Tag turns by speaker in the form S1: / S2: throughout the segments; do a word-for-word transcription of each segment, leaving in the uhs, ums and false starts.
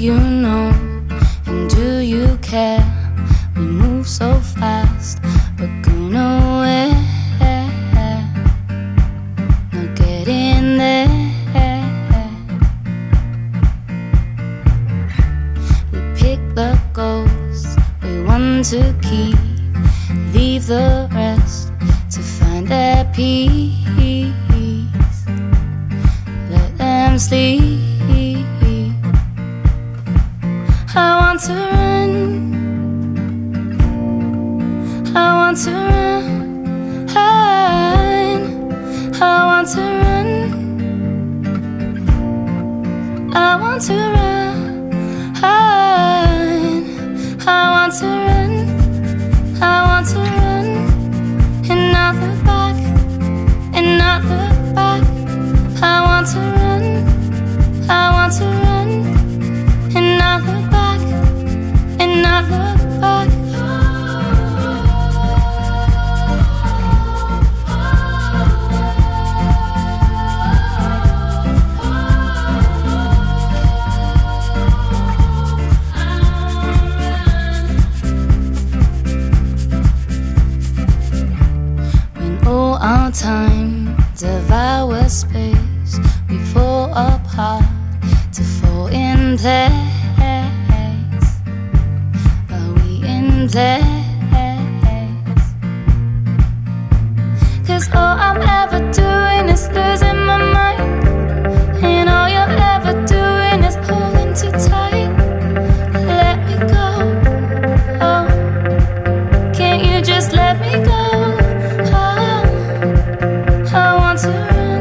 S1: you know, and do you care? We move so fast, but go nowhere. Not getting there. We pick the ghosts we want to keep, leave the rest to find their peace. Let them sleep. I want to run, I want to run, I want to run, I want to run, I want to run, I want to run, and not look back, and not look back. I want to run, I want to run, and not look back, and not look back. When all our time devours space, we fall apart to fall in place. Are we in place? 'Cause all I'm ever doing is losing my mind, and all you're ever doing is holding too tight. Let me go, oh, can't you just let me go? Oh, I want to run,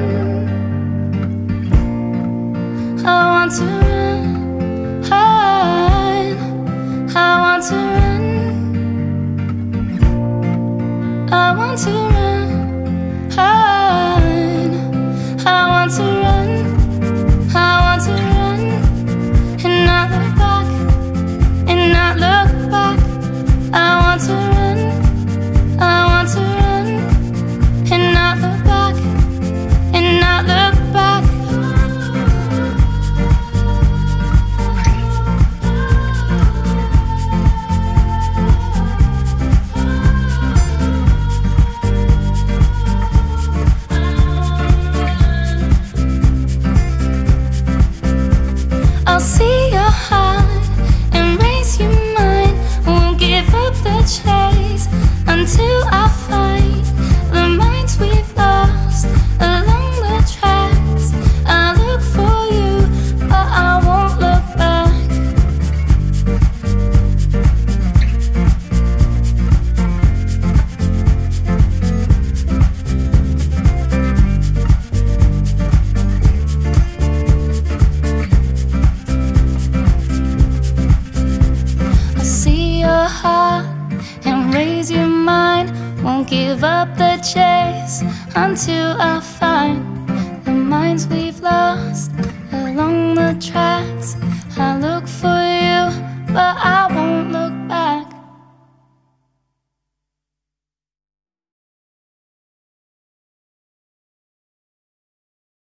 S1: I want to run, I want to run, I want to run, I want to run, I want to run, and not look back, and not look back. I want to run, I want to run, and not look back, and not look back. I'll see your heart and raise your mind. Won't give up the chase until I find the minds we've lost along the tracks. I look for you, but I won't look back. See your heart and raise your mind. Won't give up the chase until I find the minds we've lost along the track.